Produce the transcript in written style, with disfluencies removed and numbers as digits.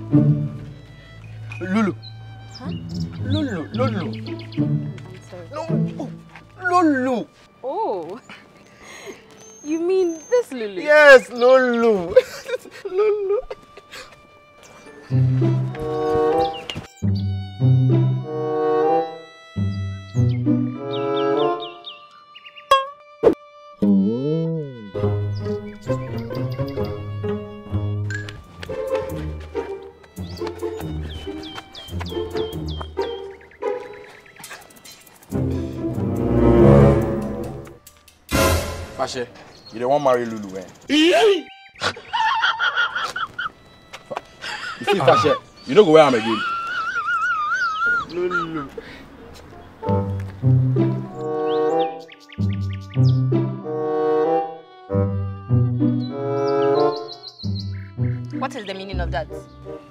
Lulu. Huh? Lulu. I'm sorry. No, Lulu. Oh. You mean this Lulu? Yes, Lulu. Lulu. Fashe, you don't want to marry Lulu, eh? You see, Fashe, you don't go where I'm again. Lulu. What is the meaning of that?